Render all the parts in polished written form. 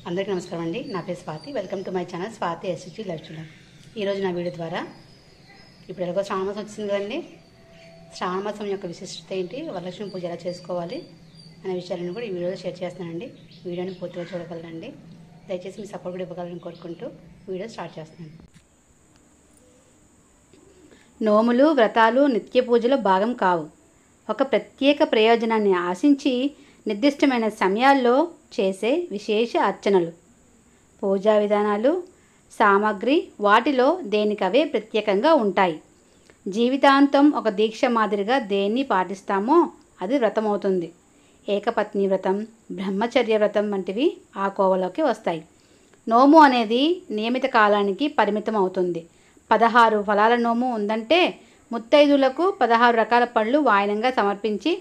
అందరికీ నమస్కారం అండి. నా పేరు Swathi. Welcome to my channel Swathi S S T life style. ఈరోజు నా వీడియో ద్వారా ఇప్పుడు ఎలాగో శ్రావణ మాసం వచ్చింది కదండి, శ్రావణ మాసం యొక్క విశిష్టత ఏంటి, వరలక్ష్మి పూజ ఎలా చేసుకోవాలి అనే విషయాలను కూడా ఈ వీడియోలో షేర్ చేస్తానండి. వీడియోని పూర్తిగా చూడగలరండి. దయచేసి మీ సపోర్ట్ కూడా ఇవ్వగలని కోరుకుంటూ వీడియో స్టార్ట్ చేస్తున్నాను. నోములు, వ్రతాలు నిత్య పూజలో భాగం కావు. ఒక ప్రత్యేక ప్రయోజనాన్ని ఆశించి నిర్దిష్టమైన సమయాల్లో చేసే విశేష అర్చనలు, పూజా విధానాలు, సామాగ్రి వాటిలో దేనికవే ప్రత్యేకంగా ఉంటాయి. జీవితాంతం ఒక దీక్ష మాదిరిగా దేన్ని పాటిస్తామో అది వ్రతం అవుతుంది. ఏకపత్ని వ్రతం, బ్రహ్మచర్య వ్రతం వంటివి ఆ కోవలోకి వస్తాయి. నోము అనేది నియమిత కాలానికి పరిమితం అవుతుంది. 16 ఫలాల నోము ఉందంటే ముత్తైదులకు 16 రకాల పళ్ళు వాయనంగా సమర్పించి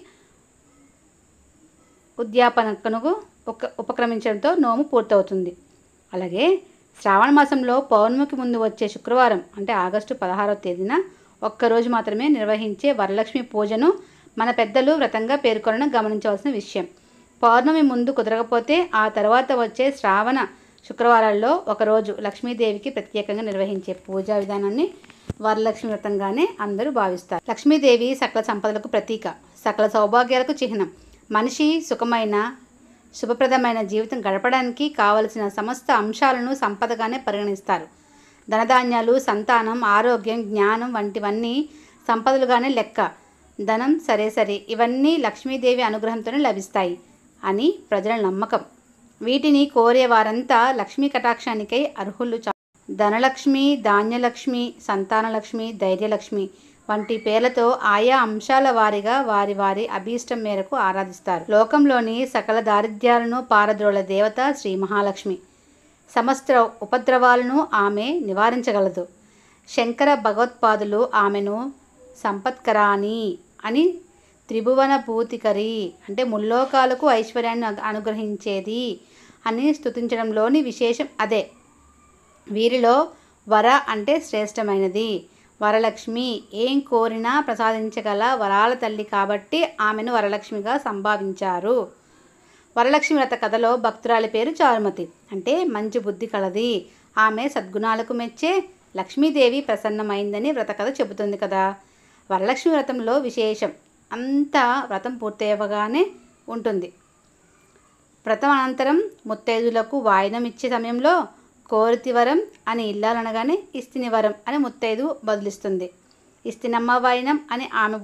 ఉద్యాపనకు ఉపక్రమించడంతో నోము పూర్తవుతుంది. అలాగే శ్రావణ మాసంలో పౌర్ణమికి ముందు వచ్చే శుక్రవారం అంటే ఆగస్టు 16వ తేదీన ఒక్కరోజు మాత్రమే నిర్వహించే వరలక్ష్మి పూజను మన పెద్దలు వ్రతంగా పేర్కొనడం గమనించవలసిన విషయం. పౌర్ణమి ముందు కుదరకపోతే ఆ తర్వాత వచ్చే శ్రావణ శుక్రవారాల్లో ఒకరోజు లక్ష్మీదేవికి ప్రత్యేకంగా నిర్వహించే పూజా విధానాన్ని వరలక్ష్మి వ్రతంగానే అందరూ భావిస్తారు. లక్ష్మీదేవి సకల సంపదలకు ప్రతీక, సకల సౌభాగ్యాలకు చిహ్నం. మనిషి సుఖమైన శుభప్రదమైన జీవితం గడపడానికి కావలసిన సమస్త అంశాలను సంపదగానే పరిగణిస్తారు. ధనధాన్యాలు, సంతానం, ఆరోగ్యం, జ్ఞానం వంటివన్నీ సంపదలుగానే లెక్క. ధనం సరే ఇవన్నీ లక్ష్మీదేవి అనుగ్రహంతోనే లభిస్తాయి అని ప్రజల నమ్మకం. వీటిని కోరే వారంతా లక్ష్మీ కటాక్షానికై అర్హులు. ధనలక్ష్మి, ధాన్యలక్ష్మి, సంతానలక్ష్మి, ధైర్యలక్ష్మి వంటి పేర్లతో ఆయా అంశాల వారిగా వారి వారి అభీష్టం మేరకు ఆరాధిస్తారు. లోకంలోని సకల దారిద్ర్యాలను పారద్రోల దేవత శ్రీ మహాలక్ష్మి. సమస్త ఉపద్రవాలను ఆమె నివారించగలదు. శంకర భగవత్పాదులు ఆమెను సంపత్కరాని అని, త్రిభువన భూతికరి అంటే ముల్లోకాలకు ఐశ్వర్యాన్ని అనుగ్రహించేది అని స్తుతించడంలోని విశేషం అదే. వీరిలో వర అంటే శ్రేష్టమైనది. వరలక్ష్మి ఏం కోరినా ప్రసాదించగల వరాల తల్లి కాబట్టి ఆమెను వరలక్ష్మిగా సంభావించారు. వరలక్ష్మి వ్రత కథలో భక్తురాలి పేరు చారుమతి అంటే మంచి బుద్ధి కలది. ఆమె సద్గుణాలకు మెచ్చే లక్ష్మీదేవి ప్రసన్నమైందని వ్రత కథ చెబుతుంది కదా. వరలక్ష్మి వ్రతంలో విశేషం అంతా వ్రతం పూర్తయ్యగానే ఉంటుంది. వ్రతం అనంతరం ముత్తైదులకు వాయినం ఇచ్చే సమయంలో కోరితివరం అని ఇల్లాలనగానే ఇస్తినివరం అని ముత్తైదు బదులిస్తుంది. ఇస్తినమ్మ వాయినం అని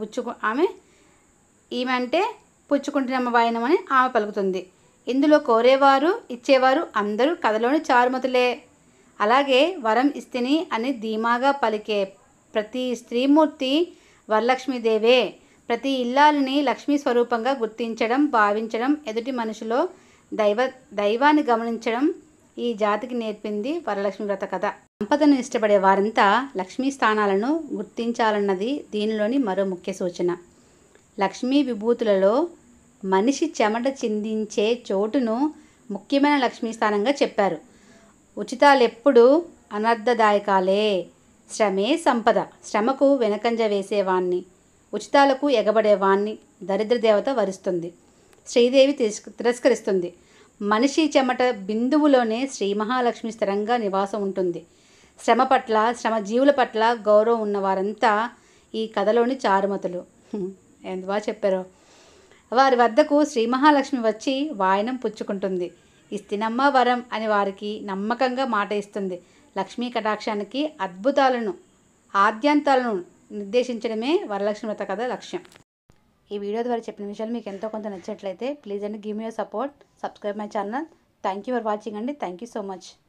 ఈమె అంటే పుచ్చుకుంటున్నమ్మ వాయినం అని ఆమె పలుకుతుంది. ఇందులో కోరేవారు ఇచ్చేవారు అందరూ కథలోని చారుమతులే. అలాగే వరం ఇస్తిని అని ధీమాగా పలికే ప్రతి స్త్రీమూర్తి వరలక్ష్మీదేవే. ప్రతి ఇల్లాలని లక్ష్మీ స్వరూపంగా గుర్తించడం, భావించడం, ఎదుటి మనిషిలో దైవాన్ని గమనించడం ఈ జాతికి నేర్పింది వరలక్ష్మి వ్రత కథ. సంపదను ఇష్టపడే వారంతా లక్ష్మీ స్థానాలను గుర్తించాలన్నది దీనిలోని మరో ముఖ్య సూచన. లక్ష్మీ విభూతులలో మనిషి చెమట చిందించే చోటును ముఖ్యమైన లక్ష్మీ స్థానంగా చెప్పారు. ఉచితాలెప్పుడు అనర్థదాయకాలే. శ్రమే సంపద. శ్రమకు వెనకంజ వేసేవాణ్ణి, ఉచితాలకు ఎగబడేవాణ్ణి దరిద్ర దేవత వరిస్తుంది, శ్రీదేవి తిరస్కరిస్తుంది. మనిషి చెమట బిందువులోనే శ్రీ మహాలక్ష్మి స్థిరంగా నివాసం ఉంటుంది. శ్రమ పట్ల, శ్రమజీవుల పట్ల గౌరవం ఉన్నవారంతా ఈ కథలోని చారుమతులు. ఎంత బాగా చెప్పారో. వారి వద్దకు శ్రీ మహాలక్ష్మి వచ్చి వాయనం పుచ్చుకుంటుంది. ఇస్తినమ్మ వరం అని వారికి నమ్మకంగా మాట ఇస్తుంది. లక్ష్మీ కటాక్షానికి అద్భుతాలను, ఆద్యంతాలను నిర్దేశించడమే వరలక్ష్మి వ్రత కథ లక్ష్యం. ఈ వీడియో ద్వారా చెప్పిన విషయాలు మీకు ఎంతో కొంత నచ్చినట్లయితే ప్లీజ్ అండి give me your support, subscribe my channel. Thank you for watching అండి. Thank you so much.